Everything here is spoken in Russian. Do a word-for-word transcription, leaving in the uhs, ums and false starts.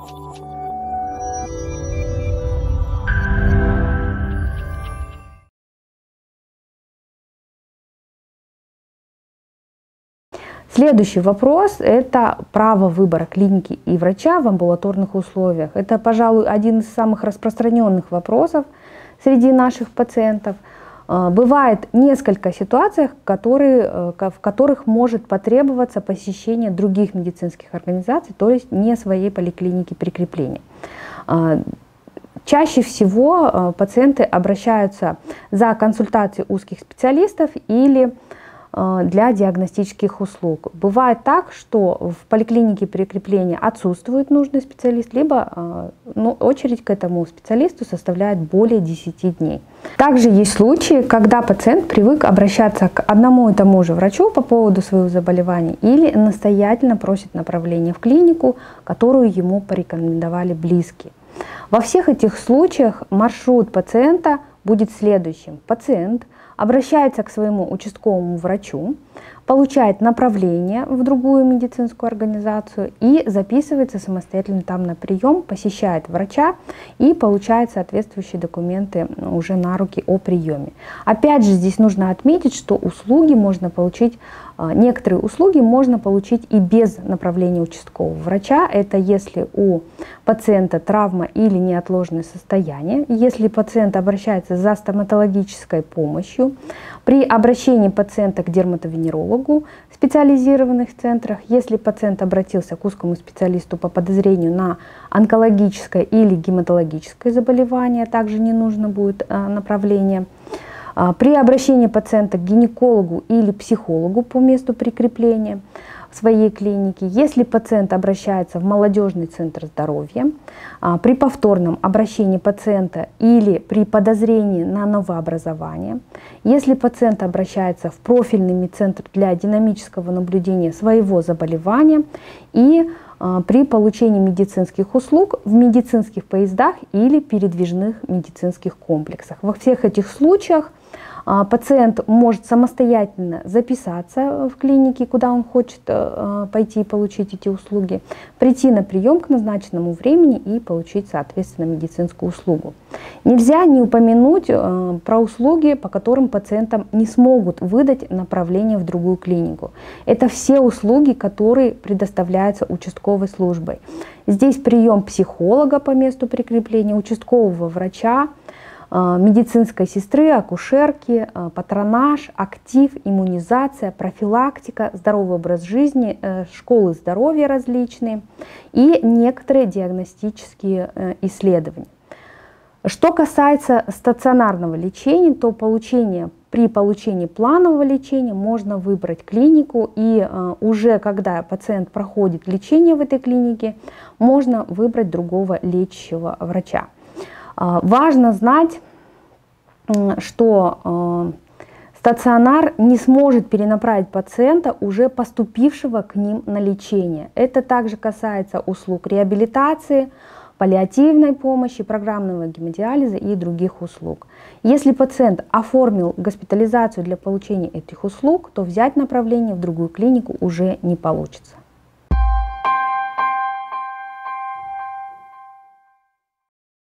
Следующий вопрос – это право выбора клиники и врача в амбулаторных условиях. Это, пожалуй, один из самых распространенных вопросов среди наших пациентов. Бывает несколько ситуаций, которые, в которых может потребоваться посещение других медицинских организаций, то есть не своей поликлиники прикрепления. Чаще всего пациенты обращаются за консультацией узких специалистов или для диагностических услуг. Бывает так, что в поликлинике прикрепления отсутствует нужный специалист, либо ну, очередь к этому специалисту составляет более десяти дней. Также есть случаи, когда пациент привык обращаться к одному и тому же врачу по поводу своего заболевания или настоятельно просит направления в клинику, которую ему порекомендовали близкие. Во всех этих случаях маршрут пациента будет следующим. Пациент обращается к своему участковому врачу, получает направление в другую медицинскую организацию и записывается самостоятельно там на прием, посещает врача и получает соответствующие документы уже на руки о приеме. Опять же, здесь нужно отметить, что услуги можно получить, некоторые услуги можно получить и без направления участкового врача. Это если у пациента травма или неотложное состояние, если пациент обращается за стоматологической помощью, при обращении пациента к дерматовенерологу в специализированных центрах, если пациент обратился к узкому специалисту по подозрению на онкологическое или гематологическое заболевание, также не нужно будет направление. При обращении пациента к гинекологу или психологу по месту прикрепления в своей клинике, если пациент обращается в молодежный центр здоровья, при повторном обращении пациента или при подозрении на новообразование, если пациент обращается в профильный медцентр для динамического наблюдения своего заболевания и при получении медицинских услуг в медицинских поездах или передвижных медицинских комплексах. Во всех этих случаях пациент может самостоятельно записаться в клинике, куда он хочет пойти и получить эти услуги, прийти на прием к назначенному времени и получить, соответственно, медицинскую услугу. Нельзя не упомянуть про услуги, по которым пациентам не смогут выдать направление в другую клинику. Это все услуги, которые предоставляются участковой службой. Здесь прием психолога по месту прикрепления, участкового врача, медицинской сестры, акушерки, патронаж, актив, иммунизация, профилактика, здоровый образ жизни, школы здоровья различные и некоторые диагностические исследования. Что касается стационарного лечения, то получение, при получении планового лечения можно выбрать клинику, и уже когда пациент проходит лечение в этой клинике, можно выбрать другого лечащего врача. Важно знать, что стационар не сможет перенаправить пациента, уже поступившего к ним на лечение. Это также касается услуг реабилитации, паллиативной помощи, программного гемодиализа и других услуг. Если пациент оформил госпитализацию для получения этих услуг, то взять направление в другую клинику уже не получится.